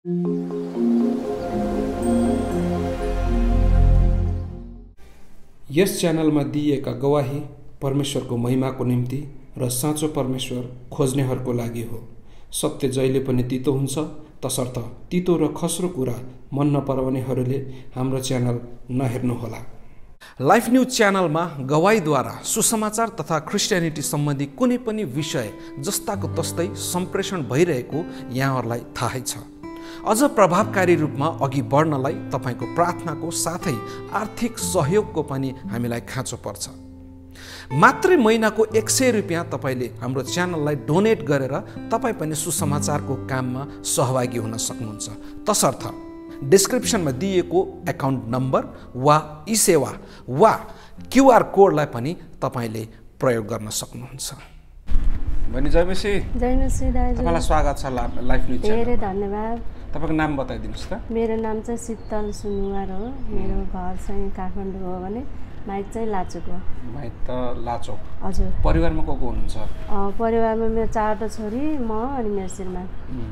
यस च्यानलमा दिइएका गवाही परमेश्वरको महिमाको निम्ति र साँचो परमेश्वर खोज्नेहरूको लागि हो। सत्य जहिले पनि तितो हुन्छ, तसर्थ तितो र खस्रो कुरा मन नपराउनेहरूले हाम्रो च्यानल नहेर्नुहोला। लाइफ न्यूज च्यानलमा गवाहीद्वारा सुसमाचार तथा क्रिस्चियनिटी सम्बन्धी कुनै पनि विषय जस्ताको तस्तै सम्प्रेषण भइरहेको यहाँहरूलाई थाहै छ। अझ प्रभावकारी रूपमा अघि बढ्नलाई तपाईको प्रार्थनाको साथै आर्थिक सहयोगको पनि हामीलाई खाँचो पर्छ। मात्रै महिनाको 100 रुपियाँ तपाईले हाम्रो च्यानललाई डोनेट गरेर तपाईँ पनि सुसमाचारको काममा सहभागी हुन सक्नुहुन्छ। तसर्थ डिस्क्रिप्सनमा दिएको एकाउन्ट नम्बर वा ई-सेवा वा क्युआर कोडलाई पनि तपाईले प्रयोग गर्न सक्नुहुन्छ। भनी जयमसी दाजु, तपाईलाई स्वागत छ लाइफ न्यूज च्यानल। धेरै धन्यवाद। तपाईको नाम बताइदिनुस् त। मेरो नाम चाहिँ शीतल सुनुवार हो। मेरो घर चाहिँ काठमाडौँ हो भने माइक चाहिँ लाचोक हो। माइक त लाचोक। हजुर। परिवारमा को हुनुहुन्छ? परिवारमा मेरो 4टा छोरी, म अनि मेरो श्रीमान।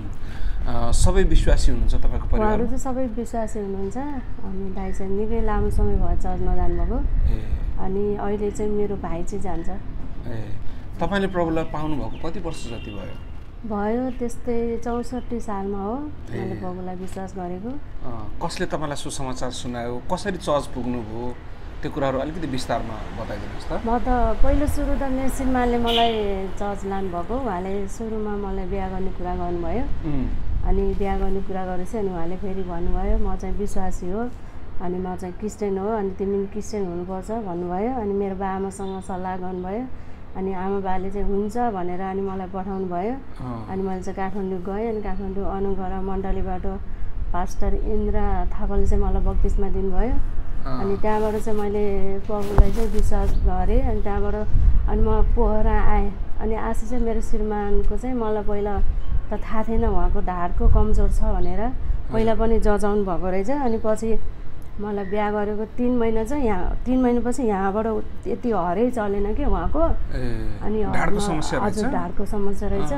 सबै विश्वासी हुनुहुन्छ तपाईको परिवार? उहाँहरू चाहिँ सबै विश्वासी हुनुहुन्छ। अनि दाइ चाहिँ निकै लामो समय भयो चर्च नजानुभएको। अनि अहिले चाहिँ मेरो भाइ चाहिँ जान्छ। तपाईले प्रभुलाई पाउनु भएको कति वर्ष जति भयो? भयो त्यस्तै 64 सालमा हो मैले प्रभुलाई विश्वास गरेको। कसले तपाईलाई सुसमाचार सुनायो? कसरी चर्च पुग्नुभयो? त्यो कुराहरू अलिकति विस्तारमा बताइदिनुहोस् त। म त पहिलो सुरु त मेरो श्रीमानले मलाई चर्च लानुभएको। उहाँले सुरुमा मलाई बिहा गर्ने कुरा गर्नुभयो। अनि बिहा गर्ने कुरा गरेपछि अनि उहाँले फेरि भन्नुभयो म चाहिँ विश्वासी हो, अनि म चाहिँ क्रिस्चियन हो, अनि तिमी पनि क्रिस्चियन हुनुपर्छ भन्नुभयो। अनि मेरो बाआमासँग सल्लाह गर्नुभयो। अनि आमा बाले चाहिँ हुन्छ भनेर अनि मलाई पठाउनु भयो। अनि मैले चाहिँ काठमाडौँ गएँ। अनि काठमाडौँ अनुग्रह मण्डलीबाट पास्टर इन्द्र थापाले चाहिँ मलाई बक्तिस्मा दिनुभयो। अनि त्यहाँबाट चाहिँ मैले प्रभुलाई चाहिँ विश्वास गरेँ। अनि त्यहाँबाट अनि म पोखरा आएँ। अनि आशी चाहिँ मेरो श्रीमानको चाहिँ मलाई पहिला त थाहा थिएन उहाँको ढाडको कमजोर छ भनेर। पहिला पनि जजाउनु भएको रहेछ। अनि पछि मलाई बिहा गरेको 3 महिना चाहिँ यहाँ 3 महिनापछि यहाँबाट यति हरै चलेन कि उहाँको। अनि ढाडको समस्या रहेछ। हजुर, ढाडको समस्या रहेछ।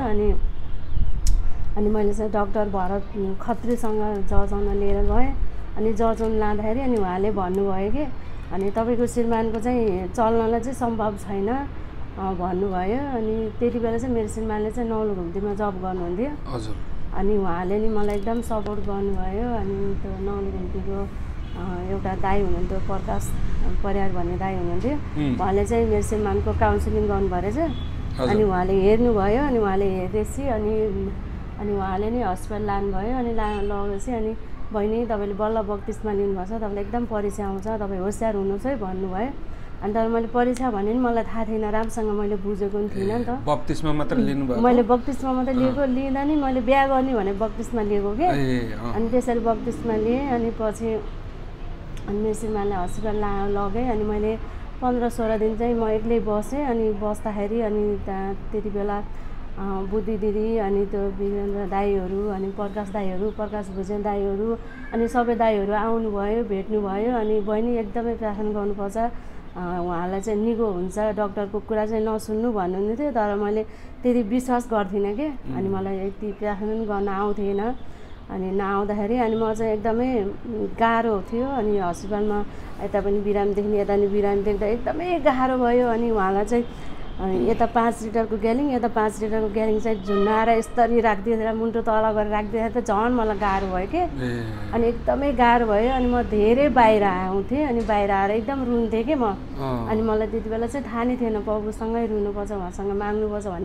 अनि मैले चाहिँ डाक्टर भरत खत्रीसँग जजाउन लिएर गएँ। अनि जजाउन लाँदाखेरि अनि उहाँले भन्नुभयो कि अनि तपाईँको श्रीमानको चाहिँ चल्नलाई चाहिँ सम्भव छैन भन्नुभयो। अनि त्यति बेला चाहिँ मेरो श्रीमानले चाहिँ नौलो घुम्तीमा जब गर्नुहुन्थ्यो। हजुर। अनि उहाँले नि मलाई एकदम सपोर्ट गर्नुभयो। अनि त्यो नौलो घुम्तीको एउटा दाइ हुनुहुन्थ्यो, प्रकाश परियार भन्ने दाइ हुनुहुन्थ्यो। उहाँले चाहिँ मेरो श्रीमानको काउन्सिलिङ गर्नुभयो रहेछ। अनि उहाँले हेर्नुभयो। अनि उहाँले हेरेपछि अनि उहाँले नि हस्पिटल लानुभयो। अनि लगेपछि अनि बहिनी तपाईँले बल्ल बक्तिस्मा लिनुभएको छ, तपाईँलाई एकदम परीक्षा आउँछ, तपाईँ होसियार हुनुहोस् है भन्नुभयो। अनि तर मैले परीक्षा भने नि मलाई थाहा थिएन, राम्रोसँग मैले बुझेको पनि थिइनँ नि त। बक्तिस्मा मात्र लिनुभयो? मैले बक्तिस्मा मात्रै लिएको, लिँदा नि मैले बिहा गर्ने भने बक्तिस्मा लिएको के। अनि त्यसरी बक्तिस्मा लिएँ। अनि पछि अनि मेरो श्रीमानलाई हस्पिटल लगेँ। अनि मैले 15-16 दिन चाहिँ म एक्लै बसेँ। अनि बस्दाखेरि अनि त्यहाँ त्यति बेला बुद्धि दिदी अनि त्यो वीरेन्द्र दाईहरू अनि प्रकाश दाईहरू, प्रकाश भुजेल दाईहरू अनि सबै दाईहरू आउनुभयो, भेट्नुभयो। अनि बहिनी एकदमै प्रार्थना गर्नुपर्छ, उहाँलाई चाहिँ निगो हुन्छ, डक्टरको कुरा चाहिँ नसुन्नु भन्नुहुन्थ्यो। तर मैले त्यति विश्वास गर्थिनँ कि। अनि मलाई यति प्रार्थना पनि गर्न आउँथेन। अनि नआउँदाखेरि अनि म चाहिँ एकदमै गाह्रो थियो। अनि हस्पिटलमा यता पनि बिरामी देख्ने, यता पनि बिरामी देख्दा एकदमै गाह्रो भयो। अनि उहाँलाई चाहिँ यता 5 लिटरको ग्यालिङ, यता 5 लिटरको ग्यालिङ चाहिँ झुन्नाएर यसरी राखिदिएर मुन्टो तल गरेर राखिदिएर त झन् मलाई गाह्रो भयो कि। अनि एकदमै गाह्रो भयो। अनि म धेरै बाहिर आउँथेँ। अनि बाहिर आएर एकदम रुन्थेँ कि म। अनि मलाई त्यति बेला चाहिँ थाहा नै थिएन प्रभुसँगै रुनुपर्छ, उहाँसँग माग्नुपर्छ भन्ने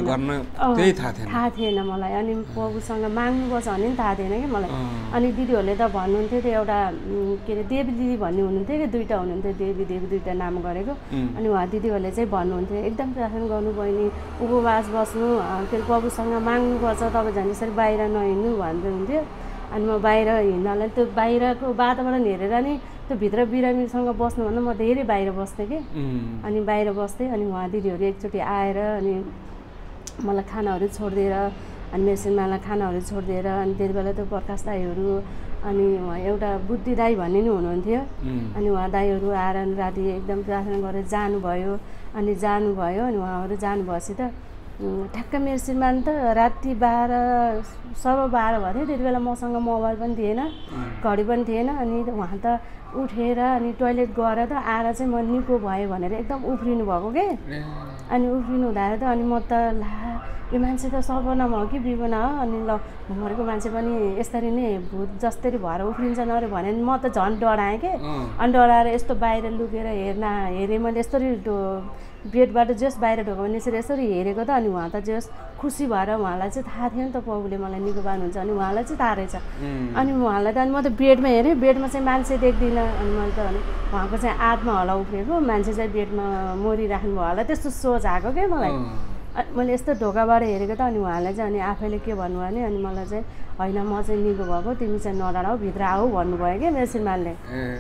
थाहा थिएन मलाई। अनि प्रभुसँग माग्नुपर्छ भन्ने पनि थाहा थिएन कि मलाई। अनि दिदीहरूले त भन्नुहुन्थ्यो, त्यो एउटा के अरे देवी दिदी भन्ने हुनुहुन्थ्यो कि, 2टा हुनुहुन्थ्यो, देवी 2टा नाम गरेको। अनि उहाँ दिदीहरूले चाहिँ भन्नुहुन्थ्यो एकदम प्रार्थना गर्नु बहिनी, उपवास बस्नु, के अरे प्रभुसँग माग्नुपर्छ, तपाईँ झन् यसरी बाहिर नहिँड्नु भन्दै हुन्थ्यो। अनि म बाहिर हिँड्नलाई त्यो बाहिरको वातावरण हेरेर नि त्यो भित्र बिरामीसँग बस्नुभन्दा म धेरै बाहिर बस्थेँ कि। अनि बाहिर बस्थेँ। अनि उहाँ दिदीहरू एकचोटि आएर अनि मलाई खानाहरू छोडिदिएर, अनि मेरो श्रीमानलाई खानाहरू छोडिदिएर, अनि त्यति बेला त्यो प्रकाश दाईहरू अनि उहाँ एउटा बुद्धि दाई भन्ने नि हुनुहुन्थ्यो। अनि उहाँ दाईहरू आएर राति एकदम प्रार्थना गरेर जानुभयो। अनि उहाँहरू जानुभएपछि त ठ्याक्क मेरो श्रीमान त राति 12 सवा 12 भयो त्यति बेला मसँग मोबाइल पनि थिएन घडी पनि थिएन अनि उहाँ त उठेर अनि टोइलेट गएर त आएर चाहिँ म निको भयो भनेर एकदम उफ्रिनु भएको के अनि उफ्रिनु हुँदा त अनि म त ला यो मान्छे त सपना हो कि बिपना हो अनि ल मरेको मान्छे पनि यसरी नै भूत जस्तै भएर उफ्रिन्छ नरे भने म त झन् डराएँ के अनि डराएर यस्तो बाहिर लुकेर हेरेँ मैले यसरी बेडबाट जस बाहिर ढोकामा निसेर यसरी हेरेको त अनि उहाँ त जस खुसी भएर उहाँलाई चाहिँ थाहा थियो नि त प्रभुले मलाई निको पार्नुहुन्छ अनि उहाँलाई चाहिँ थाहा रहेछ अनि उहाँलाई त अनि म त बेडमा हेरेँ बेडमा चाहिँ मान्छे देख्दिनँ अनि मैले त अनि उहाँको चाहिँ आत्मा होला उफ्रेको मान्छे चाहिँ बेडमा मरिराख्नु भयो होला त्यस्तो सोच आएको क्या मलाई मैले यस्तो ढोकाबाट हेरेको त अनि उहाँलाई चाहिँ अनि आफैले के भन्नुभयो भने अनि मलाई चाहिँ होइन म चाहिँ निको भएको तिमी चाहिँ नडराऊ भित्र आऊ भन्नुभयो क्या मेरो श्रीमानले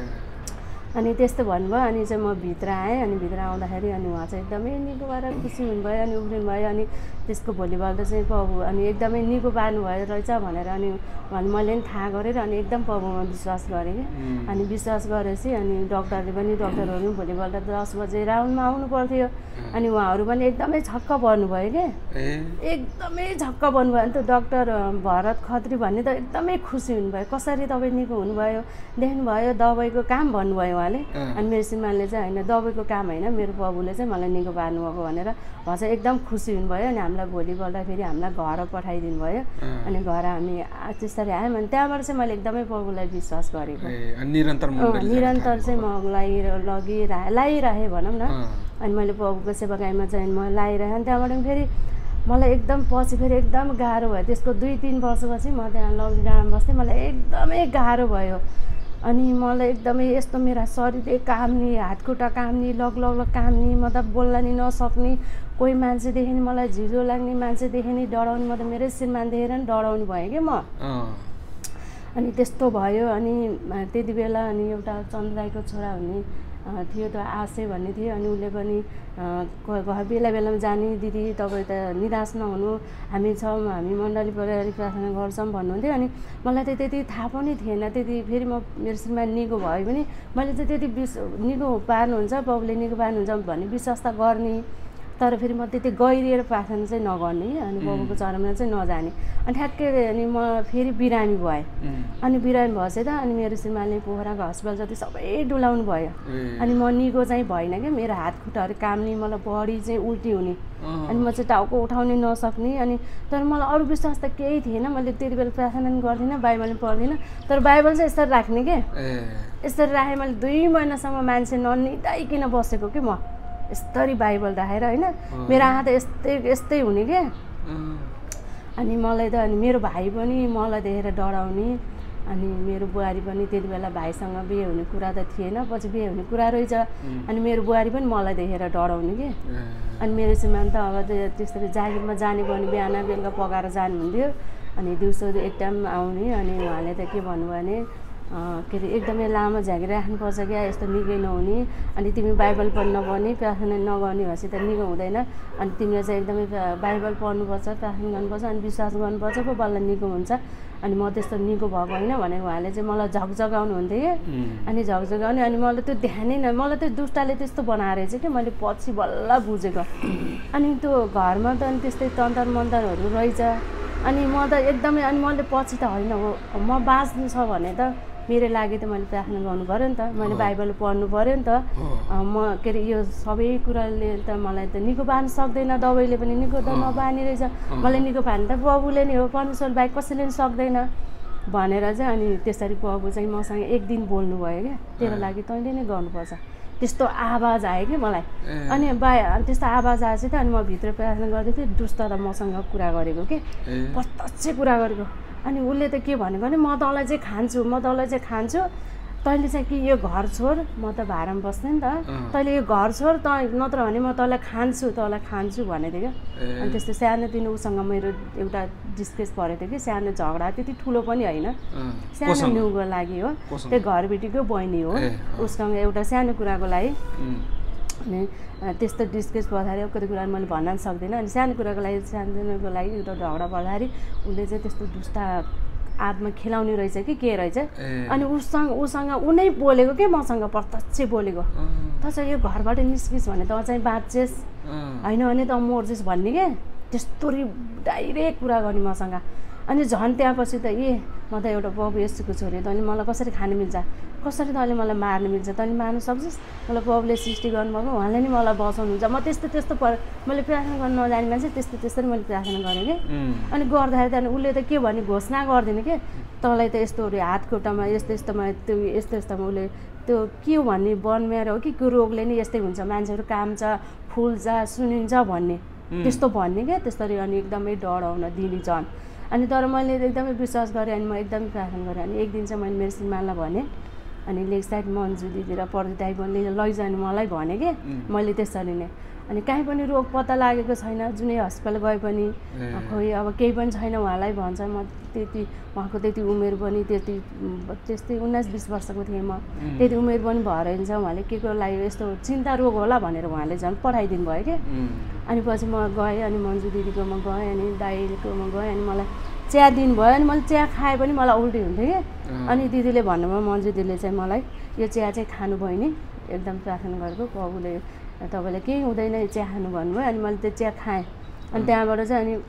अनि त्यस्तो भन्नुभयो अनि चाहिँ म भित्र आएँ अनि भित्र आउँदाखेरि अनि उहाँ चाहिँ एकदमै निको भएर खुसी हुनुभयो अनि उफ्रिनु भयो अनि त्यसको भोलिपल्ट चाहिँ प्रभु अनि एकदमै निको पार्नुभयो रहेछ भनेर अनि मैले पनि थाहा गरेर अनि एकदम प्रभुमा विश्वास गरेँ कि अनि विश्वास गरेपछि अनि डक्टरहरू पनि भोलिपल्ट 10 बजे राउन्डमा आउनु पर्थ्यो अनि उहाँहरू पनि एकदमै छक्क पर्नुभयो क्या एकदमै छक्क पर्नुभयो अनि त डाक्टर भरत खत्री भन्ने त एकदमै खुसी हुनुभयो कसरी तपाईँ निको हुनुभयो देख्नुभयो दबाईको काम भन्नुभयो उहाँले अनि मेरो श्रीमानले चाहिँ होइन दबाईको काम होइन मेरो प्रभुले चाहिँ मलाई निको पार्नुभएको भनेर उहाँ चाहिँ एकदम खुसी हुनुभयो अनि हामीलाई भोलिपल्ट फेरि हामीलाई घर पठाइदिनु भयो अनि घर हामी त्यसरी आयौँ अनि त्यहाँबाट चाहिँ मैले एकदमै प्रभुलाई विश्वास गरेको निरन्तर चाहिँ म लागिरहेँ भनौँ न अनि मैले प्रभुको सेवाकाईमा चाहिँ म लागिरहेँ अनि त्यहाँबाट फेरि मलाई एकदम पछि फेरि एकदम गाह्रो भयो त्यसको 2-3 वर्षपछि म त्यहाँ लकडाउनमा बस्थेँ मलाई एकदमै गाह्रो भयो अनि मलाई एकदमै यस्तो मेरो शरीर काम्ने हातखुट्टा काम्ने लग काम्ने म त बोल्न नि नसक्ने कोही मान्छेदेखि मलाई झिझो लाग्ने मान्छेदेखि डराउने म त मेरै श्रीमान देखेर नि डराउने भएँ कि म अनि त्यस्तो भयो अनि त्यति बेला अनि एउटा चन्द्राईको छोरा हुने थियो त आशे भन्ने थियो अनि उसले पनि बेला बेलामा जाने दिदी तपाईँ त निराश नहुनु हामी छौँ हामी मण्डली परिवार प्रार्थना गर्छौँ भन्नुहुन्थ्यो अनि मलाई त त्यति थाहा पनि थिएन त्यति फेरि म मेरो श्रीमान निको भयो भने मैले चाहिँ त्यति निको पार्नुहुन्छ प्रभुले निको पार्नुहुन्छ भन्ने विश्वास त गर्ने तर फेरि म त्यति गहिरिएर प्रार्थना चाहिँ नगर्ने अनि प्रभुको चरणमा चाहिँ नजाने अनि ठ्याक्कै अनि म फेरि बिरामी भएँ अनि बिरामी भएपछि त अनि मेरो श्रीमानले पोखराको हस्पिटल जति सबै डुलाउनु भयो अनि म निको चाहिँ भएन क्या मेरो हात खुट्टाहरू काम्ने मलाई बडी चाहिँ उल्टी हुने अनि म चाहिँ टाउको उठाउनै नसक्ने अनि तर मलाई अरू विश्वास त केही थिएन मैले त्यति बेला प्रार्थना पनि गर्दिनँ बाइबल पनि पढ्दिनँ तर बाइबल चाहिँ यसरी राख्ने के यसरी राखेँ मैले 2 महिनासम्म मान्छे ननिदाइकन बसेको कि म यस्तरी बाइबल राखेर होइन मेरो आँखा त यस्तै हुने क्या अनि मलाई त अनि मेरो भाइ पनि मलाई देखेर डराउने अनि मेरो बुहारी पनि त्यति बेला भाइसँग बिहे हुने कुरा त थिएन पछि बिहे हुने कुरा रहेछ अनि मेरो बुहारी पनि मलाई देखेर डराउने कि अनि मेरो श्रीमान त अब त्यसरी जागिरमा जाने पनि बिहान बेलुका पकाएर जानुहुन्थ्यो अनि दिउँसो एक टाइम आउने अनि उहाँले त के भन्नुभयो भने के अरे एकदमै लामो झाँकेर राख्नुपर्छ क्या यस्तो निकै नहुने अनि तिमी बाइबल पढ्न नपर्ने प्रार्थना नगर्ने भएपछि त निको हुँदैन अनि तिमीले चाहिँ एकदमै बाइबल पढ्नुपर्छ प्रार्थना गर्नुपर्छ अनि विश्वास गर्नुपर्छ पो बल्ल निको हुन्छ अनि म त्यस्तो निको भएको होइन भनेर उहाँले चाहिँ मलाई झकझगाउनु हुन्थ्यो कि अनि झकझगाउने अनि मलाई त्यो ध्यानै मलाई त्यो दुष्टले त्यस्तो बनाएर चाहिँ कि मैले पछि बल्ल बुझेको अनि त्यो घरमा त अनि त्यस्तै तन्तर मन्तरहरू रहेछ अनि म त एकदमै अनि मैले पछि त होइन हो म बाँच्नु छ भने त मेरो लागि त मैले प्रार्थना गर्नु पऱ्यो नि त मैले बाइबल पढ्नु पऱ्यो नि त म के अरे यो सबै कुराले त मलाई त निको पार्न सक्दैन दबाईले पनि निको त नपार्ने रहेछ मलाई निको पार्नु त प्रभुले नै हो परमेश्वर बाहेक कसैले पनि सक्दैन भनेर चाहिँ अनि त्यसरी प्रभु चाहिँ मसँग एक दिन बोल्नुभयो क्या तेरो लागि तैँले नै गर्नुपर्छ त्यस्तो आवाज आयो कि मलाई अनि त्यस्तो आवाज आएपछि त अनि म भित्र प्रार्थना गर्दै थिएँ दुष्ट त मसँग कुरा गरेको के प्रत्यक्ष कुरा गरेको अनि उसले त के भनेको भने म तँलाई चाहिँ खान्छु तैँले चाहिँ कि यो घर छोड म त भाडामा बस्ने नि त तैँले यो घर छोड नत्र भने म तँलाई खान्छु भनेको थियो क्या अनि त्यस्तो सानोतिनो उसँग मेरो एउटा डिस्कस परेको थियो कि सानो झगडा त्यति ठुलो पनि होइन सानो न्युको लागि हो त्यो घरबेटीको बहिनी हो उसँग एउटा सानो कुराको लागि अनि त्यस्तो डिस्कस पर्दाखेरि कति कुरा मैले भन्न सक्दिनँ अनि सानो कुराको लागि सानोको लागि एउटा झगडा पर्दाखेरि उसले चाहिँ त्यस्तो दुष्ट आत्मा खेलाउने रहेछ कि के रहेछ अनि उसँग उनै बोलेको के मसँग प्रत्यक्ष बोलेको त चाहिँ यो घरबाट निस्किस् भने त चाहिँ बाँच्छेस् होइन भने त मर्छेस् भन्ने के त्यस्तोरी डाइरेक्ट कुरा गर्ने मसँग। अनि झन् त्यहाँपछि त म त एउटा प्रभु येशूको छोरी हो, तैँले मलाई कसरी खानु मिल्छ, कसरी तैँले मलाई मार्नु मिल्छ, तैँले मार्नु सक्छस्, मलाई प्रभुले सृष्टि गर्नुभएको उहाँले नि मलाई बचाउनुहुन्छ। म त्यस्तो मैले प्रार्थना गर्न नजाने मान्छे त्यसरी मैले प्रार्थना गरेँ कि। अनि गर्दाखेरि त्यहाँदेखि उसले त के भने घोषणा गरिदिने कि तँलाई त यस्तोहरू हात खुट्टामा यस्तोमा त्यो यस्तोमा उसले त्यो के हो भन्ने बनमेर हो कि त्यो रोगले नि यस्तै हुन्छ, मान्छेहरू काम्छ फुल्छ सुनिन्छ भन्ने त्यस्तो भन्ने क्या त्यस्तरी। अनि एकदमै डराउन दिने झन्। अनि तर मैले एकदमै विश्वास गरेँ अनि म एकदमै प्रार्थना गरेँ। अनि एक दिन चाहिँ मैले मेरो श्रीमानलाई भनेँ, अनि लेग साइड मन्जु दिदी र प्रदीप दाइले लैजानु मलाई भने कि मैले त्यसरी नै। अनि कहीँ पनि रोग पत्ता लागेको छैन, जुनै हस्पिटल गए पनि खोइ अब केही पनि छैन उहाँलाई भन्छ। म उहाँको त्यति उमेर पनि त्यस्तै 19-20 वर्षको थिएँ म, त्यति उमेर पनि भएर हुन्छ, उहाँले के को लागि यस्तो चिन्ता रोग होला भनेर उहाँले झन् पठाइदिनु भयो कि। अनि पछि म गएँ, अनि मन्जु दिदीकोमा गएँ, अनि दाइकोमा गएँ, अनि मलाई चिया दिनुभयो। अनि मैले चिया खाएँ पनि मलाई उल्टी हुन्थ्यो कि। अनि दिदीले भन्नुभयो, मन्जु दिदीले चाहिँ मलाई यो चिया चाहिँ खानु भयो नि, एकदम प्रार्थना गरेको प्रभुले तपाईँलाई केही हुँदैन चिया खानु भन्नुभयो। अनि मैले त्यो चिया खाएँ। अनि त्यहाँबाट चाहिँ अनि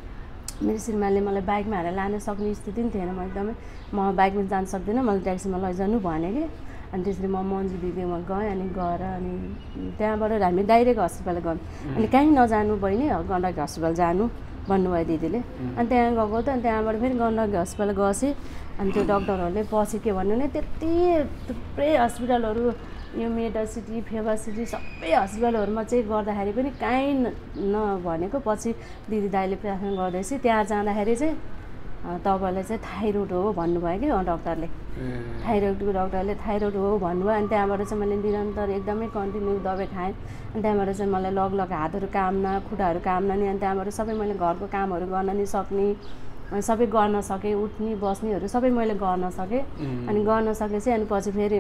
मेरो श्रीमानले मलाई बाइकमा हालेर लान सक्ने स्थिति पनि थिएन, म बाइकमा जान सक्दिनँ, मैले ट्याक्सीमा लैजानु भने कि। अनि त्यसरी म मन्जु दिदीमा गएँ। अनि गएर अनि त्यहाँबाट हामी डाइरेक्ट हस्पिटल गयौँ। अनि कहीँ नजानु बहिनी गण्डकी हस्पिटल जानु भन्नुभयो दिदीले। अनि त्यहाँ गएको त त्यहाँबाट फेरि गण्डकी हस्पिटल गएँ। अनि त्यो डक्टरहरूले पछि के भन्नु नि त्यति थुप्रै हस्पिटलहरू यो मेटा सिटी फेवा सिटी सबै हस्पिटलहरूमा चाहिँ गर्दाखेरि पनि काहीँ नभनेको पछि दिदी दाइले प्रार्थना गर्दैछ त्यहाँ जाँदाखेरि चाहिँ तपाईँलाई चाहिँ थाइरोइड हो भन्नुभयो कि डक्टरले। थाइरोइडको डक्टरले थाइरोइड हो भन्नुभयो। अनि त्यहाँबाट चाहिँ मैले निरन्तर एकदमै कन्टिन्यू दबाई खाएँ। अनि त्यहाँबाट चाहिँ मलाई लग हातहरू काम्न खुट्टाहरू काम्न नि। अनि त्यहाँबाट सबै मैले घरको कामहरू गर्न नि सक्ने, सबै गर्न सकेँ, उठ्ने बस्नेहरू सबै मैले गर्न सकेँ। अनि गर्न सकेपछि अनि पछि फेरि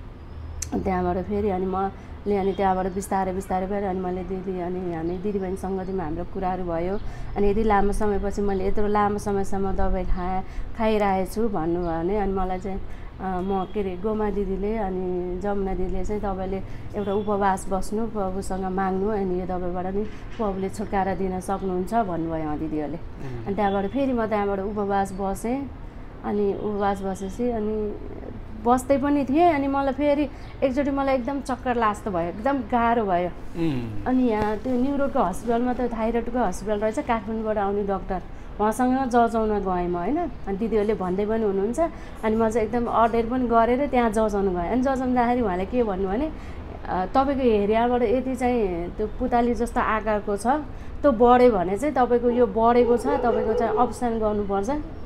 त्यहाँबाट फेरि अनि मैले अनि त्यहाँबाट बिस्तारै फेरि अनि मैले दिदी अनि हामी दिदीबहिनी सङ्गतिमा हाम्रो कुराहरू भयो। अनि यति लामो समयपछि मैले यत्रो लामो समयसम्म दबाई खाइरहेको छु भन्नुभयो भने अनि मलाई चाहिँ म के अरे गोमा दिदीले अनि जमुना दिदीले चाहिँ तपाईँले एउटा उपवास बस्नु, प्रभुसँग माग्नु, अनि यो दबाईबाट नि प्रभुले छुटकारा दिन सक्नुहुन्छ भन्नुभयो दिदीहरूले। अनि त्यहाँबाट फेरि म त्यहाँबाट उपवास बसेँ। अनि उपवास बसेपछि अनि बस्दै पनि थिएँ। अनि मलाई फेरि एकचोटि मलाई एकदम चक्कर लाग्दो भयो, एकदम गाह्रो भयो। अनि यहाँ त्यो न्युरोको हस्पिटलमा त थाइरोइडको हस्पिटल रहेछ, काठमाडौँबाट आउने डक्टर, उहाँसँग जजाउन गएँ म होइन। अनि दिदीहरूले भन्दै पनि हुनुहुन्छ। अनि म चाहिँ एकदम अर्डर पनि गरेर त्यहाँ जजाउनु गएँ। अनि जजाउँदाखेरि उहाँले के भन्नु भने तपाईँको हेरियाबाट यति चाहिँ त्यो पुताली जस्तो आकारको छ, त्यो बढ्यो भने चाहिँ तपाईँको यो बढेको छ, तपाईँको चाहिँ अप्सन गर्नुपर्छ।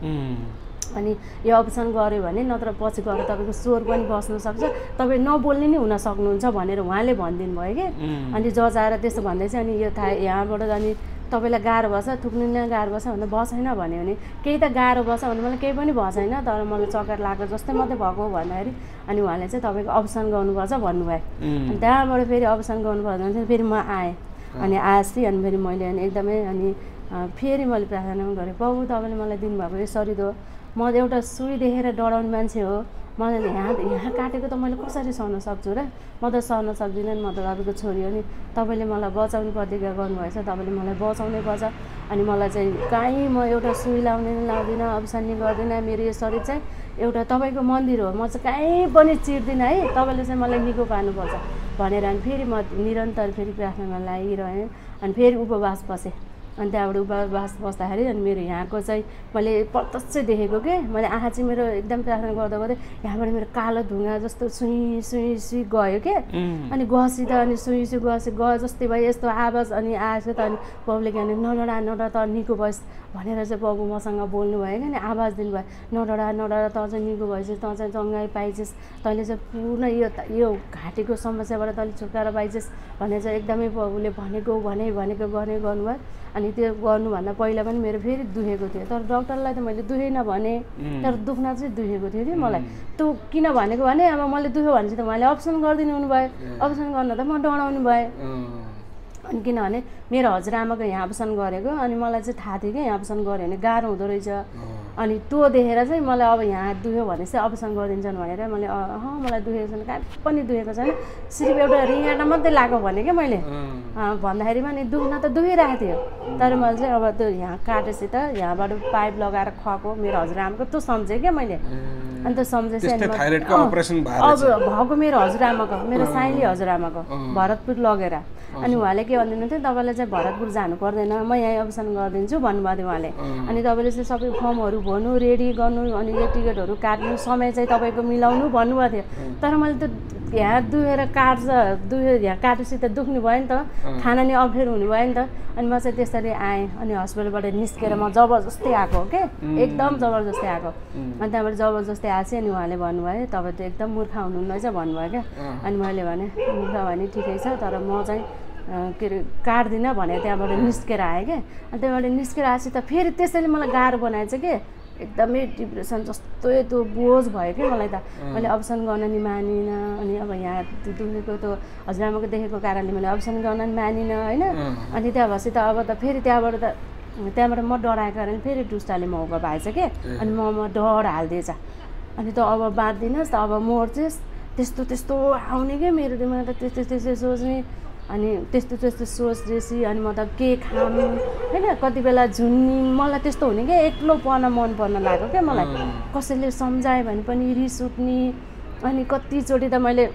अनि यो अप्सन गऱ्यो भने नत्र पछि गएर तपाईँको स्वर पनि बस्न सक्छ, तपाईँ नबोल्ने नै हुन सक्नुहुन्छ भनेर उहाँले भनिदिनु भयो कि। अनि जजाएर त्यसो भन्दै चाहिँ अनि यो यहाँबाट अनि तपाईँलाई गाह्रो भएछ, थुक्नु नै गाह्रो भएछ भन्दा बसेन भन्यो भने केही त गाह्रो भएछ भने मलाई केही पनि भएको छैन, तर मलाई चक्कर लागेको जस्तै मात्रै भएको भन्दाखेरि अनि उहाँले चाहिँ तपाईँको अप्सन गर्नुपर्छ भन्नुभयो। अनि त्यहाँबाट फेरि अप्सन गर्नुपर्छ भने चाहिँ फेरि म आएँ। अनि आएपछि अनि फेरि मैले अनि एकदमै अनि फेरि मैले प्रार्थना गरेँ, प्रभु तपाईँले मलाई दिनुभएको यो शरीर हो, म एउटा सुई देखेर डराउने मान्छे हो, मलाई यहाँ काटेको त मैले कसरी सहन सक्छु र, म त सहन सक्दिनँ, म त तपाईँको छोरी हो नि, तपाईँले मलाई बचाउने प्रतिज्ञा गर्नुभएछ, तपाईँले मलाई बचाउनै पर्छ। अनि मलाई चाहिँ कहीँ म एउटा सुई लाउँदिनँ, अप्सन नि गर्दिनँ, मेरो यो शरीर चाहिँ एउटा तपाईँको मन्दिर हो, म चाहिँ कहीँ पनि चिर्दिनँ है, तपाईँले चाहिँ मलाई निको पार्नुपर्छ भनेर। अनि फेरि म निरन्तर फेरि प्रार्थनामा लागिरहेँ। अनि फेरि उपवास बसेँ। अनि त्यहाँबाट उपवास बस्दाखेरि अनि मेरो यहाँको चाहिँ मैले प्रत्यक्ष देखेको के, मैले आँखा चाहिँ मेरो एकदम प्रार्थना गर्दा गर्दै यहाँबाट मेरो कालो धुङ्गा जस्तो सुई गयो के। अनि गसी त अनि सुई गयो जस्तै भयो, यस्तो आवाज अनि आएछ त। अनि प्रभुले के भने नडरा त निको भइस् भनेर चाहिँ प्रभु मसँग बोल्नु भयो क्या। अनि आवाज दिनुभयो, नडरा त चाहिँ निको भइस्, त चाहिँ चङ्गाइ पाइछस्, तैँले चाहिँ पूर्ण यो घाँटीको समस्याबाट तैँले छुटकारा पाइछस् भनेर चाहिँ एकदमै प्रभुले भनेको गर्नुभयो। अनि त्यो गर्नुभन्दा पहिला पनि मेरो फेरि दुखेको थियो, तर डक्टरलाई त मैले दुखेन भने, तर दुख्न चाहिँ दुखेको थियो कि मलाई। त्यो किन भनेको भने अब मैले दुख्यो भने चाहिँ त उहाँले अप्सन गरिदिनु हुनुभयो, अप्सन गर्न त म डराउनु भयो। अनि किनभने मेरो हजुरआमाको यहाँ अप्सन गरेको, अनि मलाई चाहिँ थाहा थियो कि यहाँ अप्सन गऱ्यो भने गाह्रो हुँदो रहेछ अनि त्यो देखेर चाहिँ मलाई अब यहाँ दुख्यो भने चाहिँ अबसम्म गरिदिन्छन् भनेर मैले मलाई दुखेको छैन, कहाँ पनि दुखेको छैन, सिर्फ एउटा रिङ्गाटा मात्रै लाग्यो भने क्या मैले भन्दाखेरिमा नि दुख्न त दुखिरहेको थियो। तर मैले चाहिँ अब त्यो यहाँ काटेपछि त यहाँबाट पाइप लगाएर खुवाएको मेरो हजुरआमाको त्यो सम्झेँ क्या मैले। अनि त्यो सम्झेपछि अब भएको मेरो हजुरआमाको, मेरो साइली हजुरआमाको भरतपुर लगेर अनि उहाँले के भनिदिनु थियो, तपाईँलाई चाहिँ भरतपुर जानु पर्दैन, म यहीँ अबसन गरिदिन्छु भन्नुभएको थियो उहाँले। अनि तपाईँले चाहिँ सबै फर्महरू भर्नु, रेडी गर्नु, अनि यो टिकटहरू काट्नु, समय चाहिँ तपाईँको मिलाउनु भन्नुभएको थियो। तर मैले त यहाँ दुखेर यहाँ काटेपछि त दुख्नु भयो नि त, खाना नि अप्ठ्यारो हुने भयो नि त। अनि म चाहिँ त्यसरी आएँ, अनि हस्पिटलबाट निस्केर म जबरजस्ती आएको के, एकदम जबरजस्ती आएको। अनि त्यहाँबाट जबरजस्ती आएपछि अनि उहाँले भन्नुभयो तपाईँ त एकदम मूर्ख हुनुहुन्न रहेछ भन्नुभयो क्या। अनि मैले भने मूर्ख भने ठिकै छ, तर म चाहिँ के अरे काट्दिनँ भने त्यहाँबाट निस्केर आएँ क्या। अनि त्यहाँबाट निस्केर आएपछि त फेरि त्यसैले मलाई गाह्रो बनाएछ कि, एकदमै डिप्रेसन जस्तो त्यो बोझ भयो कि मलाई त। मैले अप्सन गर्न नि मानिनँ, अनि अब यहाँ दुखेको त्यो हजुरआमाको देखेको कारणले मैले अप्सन गर्न नि मानिनँ होइन। अनि त्यहाँ भएपछि त अब त फेरि त्यहाँबाट म डराएको कारण फेरि डुस्टाले मौका पाएछ कि। अनि म डर हालिदिएछ, अनि त अब बाँधिदिनुहोस् त, अब मर्छेस्, त्यस्तो आउने क्या मेरो दिमागमा त, त्यस्तो सोच्ने। अनि त्यस्तो सोच्दैछु, अनि म त के खाऊँ होइन, कति बेला झुन्नी, मलाई त्यस्तो हुने क्या, एक्लोपना मन पर्न लाग्यो क्या मलाई। कसैले सम्झायो भने पनि रिस उठ्ने। अनि कतिचोटि त मैले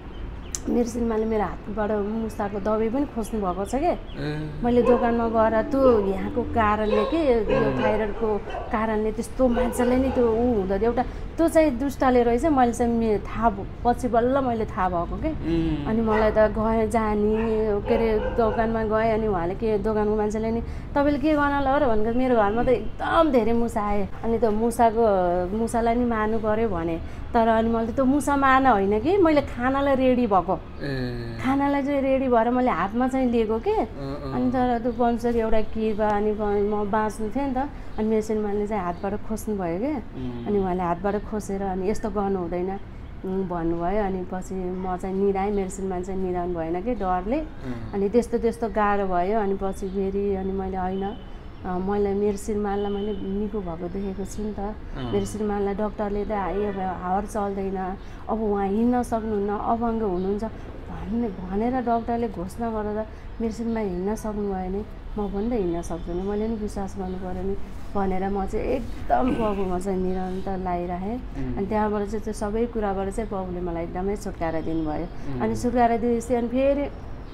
मेरो श्रीमानले मेरो हातबाट मुसाको दबाई पनि खोज्नु भएको छ कि। मैले दोकानमा गएर त्यो यहाँको कारणले के यो थाइरोइडको कारणले त्यस्तो मान्छेलाई नि त्यो हुँदो एउटा त्यो चाहिँ दुष्टले रहेछ। मैले चाहिँ थाहा पछि बल्ल मैले थाहा भएको कि। अनि मलाई त गएँ जाने के अरे दोकानमा गएँ, अनि उहाँले के दोकानको मान्छेले नि तपाईँले के गर्न ल र भनेको, मेरो घरमा त एकदम धेरै मुसा आए, अनि त्यो मुसालाई नि मार्नु पऱ्यो भने। तर अनि मैले त्यो मुसा मार्न होइन कि, मैले खानालाई रेडी भएको, खानालाई चाहिँ रेडी भएर मैले हातमा चाहिँ लिएको के। अनि तर त्यो पन्चर एउटा किर्पा, अनि म बाँच्नु थिएँ नि त। अनि मेरो श्रीमानले चाहिँ हातबाट खोज्नु भयो क्या। अनि उहाँले हातबाट खोसेर अनि यस्तो गर्नु हुँदैन भन्नुभयो। अनि पछि म चाहिँ निराएँ, मेरो श्रीमान चाहिँ निराउनु भएन कि डरले। अनि त्यस्तो गाह्रो भयो। अनि पछि फेरि अनि मैले होइन, मैले मेरो श्रीमानलाई मैले निको भएको देखेको छु नि त। मेरो श्रीमानलाई डक्टरले त हावर चल्दैन, अब उहाँ हिँड्न सक्नुहुन्न, अभङ्ग हुनुहुन्छ भनेर डक्टरले घोषणा गरेर मेरो श्रीमान हिँड्न सक्नुभयो भने म पनि त हिँड्न सक्छु नि, मैले नि विश्वास गर्नु पऱ्यो नि भनेर म चाहिँ एकदम प्रभुमा चाहिँ निरन्तर लगाइरहेँ। अनि त्यहाँबाट चाहिँ त्यो सबै कुराबाट चाहिँ प्रभुले मलाई एकदमै छुटकारा दिनुभयो। अनि छुटकारा दिएपछि अनि फेरि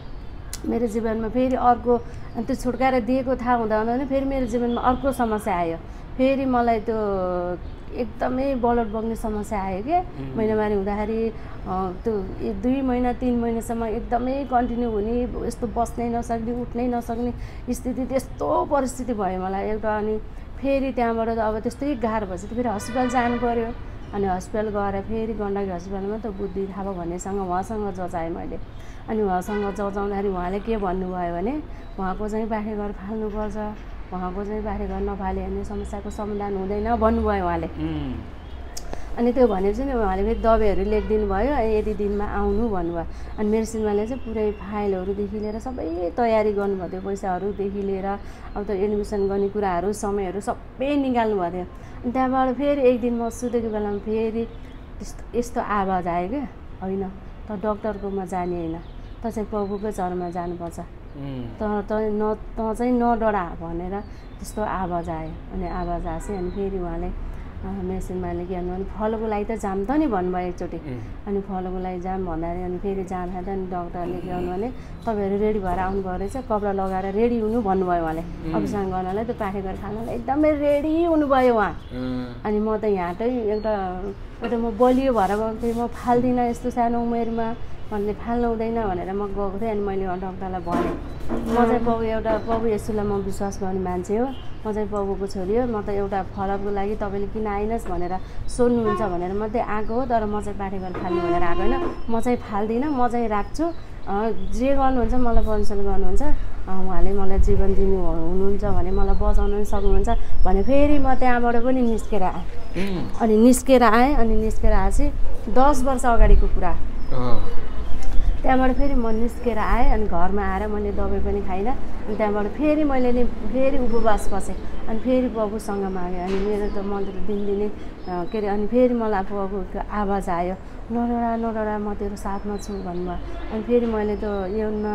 मेरो जीवनमा फेरि अर्को त्यो छुटकारा दिएको थाहा हुँदा फेरि मेरो जीवनमा अर्को समस्या आयो। फेरि मलाई त्यो एकदमै बलड बग्ने समस्या आयो क्या। महिनावारी हुँदाखेरि त्यो 2 महिना 3 महिनासम्म एकदमै कन्टिन्यू हुने, यस्तो बस्नै नसक्ने, उठ्नै नसक्ने स्थिति, त्यस्तो परिस्थिति भयो मलाई एउटा। अनि फेरि त्यहाँबाट अब त्यस्तै गाह्रो भएपछि त फेरि हस्पिटल जानु पऱ्यो। अनि हस्पिटल गएर फेरि गण्डकी हस्पिटलमा त बुद्धि थापा भन्नेसँग उहाँसँग जचाएँ मैले। अनि उहाँसँग जचाउँदाखेरि उहाँले के भन्नुभयो भने उहाँको चाहिँ बाठे घर फाल्नुपर्छ, उहाँको चाहिँ बाठे घर नफाल्यो भने समस्याको समाधान हुँदैन भन्नुभयो उहाँले। अनि त्यो भनेपछि नि उहाँले फेरि दबाईहरू लेखिदिनु भयो, यति दिनमा आउनु भन्नुभयो। अनि मेरो श्रीमानले चाहिँ पुरै फाइलहरूदेखि लिएर सबै तयारी गर्नुभएको थियो, पैसाहरूदेखि लिएर अब त एडमिसन गर्ने कुराहरू समयहरू सबै निकाल्नु भएको थियो। अनि त्यहाँबाट फेरि एक दिन म सुतेको बेलामा फेरि यस्तो आवाज आयो क्या, होइन त डक्टरकोमा जाने होइन, त चाहिँ प्रभुकै चरणमा जानुपर्छ, त चाहिँ नडरा भनेर त्यस्तो आवाज आयो। अनि आवाज आएपछि अनि फेरि उहाँले मेरो श्रीमानले के भन्नु भने फलोको लागि त जाम त नि भन्नुभयो एकचोटि। अनि फलोको लागि जाम भन्दाखेरि अनि फेरि जाँदाखेरि अनि डक्टरले के भन्नु भने तपाईँहरू रेडी भएर आउनुभयो रहेछ, कपडा लगाएर रेडी हुनु भन्नुभयो उहाँले। अबसँग गर्नलाई त्यो पाठे गरेर खानलाई एकदमै रेडी हुनुभयो उहाँ। अनि म त यहाँकै एउटा म बलियो भएर गएको थिएँ, म फाल्दिनँ यस्तो सानो उमेरमा भन्ने फाल्नु हुँदैन भनेर म गएको थिएँ। अनि मैले डक्टरलाई भनेँ म चाहिँ प्रभु येशूलाई म विश्वास गर्ने मान्छे हो, म चाहिँ प्रभुको छोरी हो, म त एउटा फरकको लागि तपाईँले किन आइनस् भनेर सोध्नुहुन्छ भनेर मात्रै आएको हो, तर म चाहिँ पाठे गरेर फाल्नु भनेर आएको होइन, म चाहिँ फाल्दिनँ, म चाहिँ राख्छु, जे गर्नुहुन्छ मलाई कन्सल्ट गर्नुहुन्छ, उहाँले मलाई जीवन दिनु हुनुहुन्छ भने मलाई बचाउनु पनि सक्नुहुन्छ भने फेरि म त्यहाँबाट पनि निस्केर आएँ। अनि निस्केर आएपछि 10 वर्ष अगाडिको कुरा, त्यहाँबाट फेरि म निस्केर आएँ अनि घरमा आएर मैले दबाई पनि खाइनँ अनि त्यहाँबाट फेरि मैले नि फेरि उपवास बसेँ अनि फेरि प्रभुसँग मागेँ अनि मेरो त म त दिनदिनै के अरे अनि फेरि मलाई प्रभुको आवाज आयो नडरा नडरा म तेरो साथमा छु भन्नुभयो अनि फेरि मैले त योनमा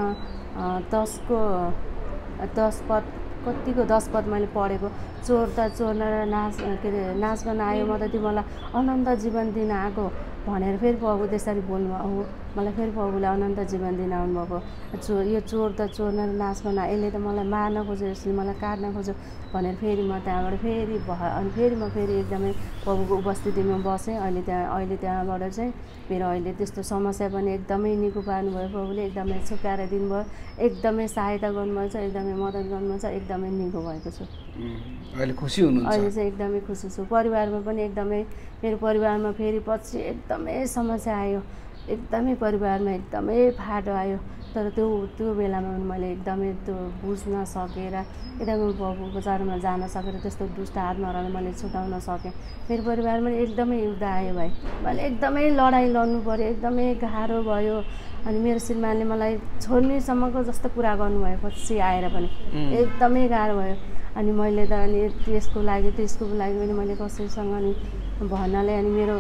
10 पद कतिको 10 पद मैले पढेको चोर त चोर्न र के अरे नाश गर्न आयो म त तिमीलाई अनन्त जीवन दिन आएको भनेर फेरि प्रभु त्यसरी बोल्नुभयो हो मलाई फेरि प्रभुले अनन्त जीवन दिन आउनुभएको यो चोर त चोर्न र नाश गर्न यसले त मलाई मार्न खोज्यो यसले मलाई काट्न खोज्यो भनेर फेरि म त्यहाँबाट फेरि अनि फेरि म फेरि एकदमै प्रभुको उपस्थितिमा बसेँ अहिले त्यहाँबाट चाहिँ मेरो अहिले त्यस्तो समस्या पनि एकदमै निको पार्नुभयो प्रभुले एकदमै छुटाएर दिनुभयो एकदमै सहायता गर्नुभएको छ एकदमै मद्दत गर्नुभएको छ एकदमै निको भएको छु अहिले खुसी हुनुहुन्छ अहिले चाहिँ एकदमै खुसी छु परिवारमा पनि एकदमै मेरो परिवारमा फेरि पछि एकदमै समस्या आयो एकदमै परिवारमा एकदमै फाटो आयो तर त्यो बेलामा मैले एकदमै त्यो बुझ्न सकेर एकदमै प्रभुको चरणमा जान सकेर त्यस्तो दुष्ट आत्माहरूलाई मैले छुटाउन सकेँ मेरो परिवारमा एकदमै युद्ध आयो भाइ मैले एकदमै लडाइँ लड्नु पर्यो एकदमै गाह्रो भयो अनि मेरो श्रीमानले मलाई छोड्नेसम्मको जस्तो कुरा गर्नुभयो पछि आएर पनि एकदमै गाह्रो भयो अनि मैले त अनि त्यसको लागि पनि मैले कसैसँग नि भन्नाले अनि मेरो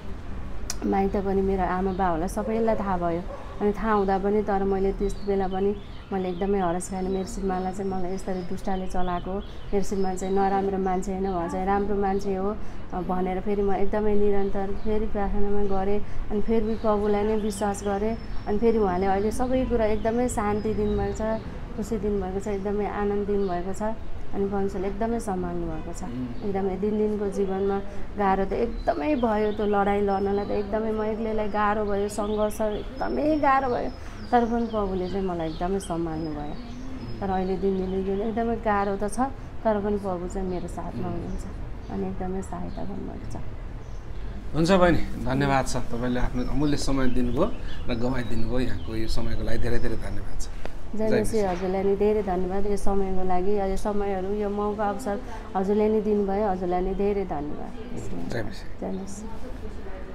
माइत पनि मेरो आमा बाउहरूलाई सबैलाई थाहा भयो अनि थाहा हुँदा पनि तर मैले त्यस बेला पनि मैले एकदमै हरास खाएँ मेरो श्रीमानलाई चाहिँ मलाई यसरी दुष्टले चलाएको मेरो श्रीमान चाहिँ नराम्रो मान्छे होइन उहाँ चाहिँ राम्रो मान्छे हो भनेर फेरि म एकदमै निरन्तर फेरि प्रार्थनामा गरेँ अनि फेरि प्रभुलाई नै विश्वास गरेँ अनि फेरि उहाँले अहिले सबै कुरा एकदमै शान्ति दिनुभएको छ खुसी दिनुभएको छ एकदमै आनन्द दिनुभएको छ अनि परमेश्वरले एकदमै सम्हाल्नु भएको छ एकदमै दिनको जीवनमा गाह्रो त एकदमै भयो त्यो लडाइँ लड्नलाई त एकदमै म एक्लैलाई गाह्रो भयो सङ्घर्ष एकदमै गाह्रो भयो तर पनि प्रभुले चाहिँ मलाई एकदमै सम्हाल्नु भयो तर अहिले दिनदिनै एकदमै गाह्रो त छ तर पनि प्रभु चाहिँ मेरो साथमा हुनुहुन्छ अनि एकदमै सहायता गर्नुभएको छ हुन्छ बहिनी धन्यवाद छ तपाईँले आफ्नो अमूल्य समय दिनुभयो र गवाइदिनु भयो यहाँको यो समयको लागि धेरै धेरै धन्यवाद छ जयमसी हजुरलाई नि धेरै धन्यवाद यो समयको लागि यो समयहरू यो मौका अवसर हजुरले नि दिनुभयो हजुरलाई नि धेरै धन्यवाद जयमसी जयमसी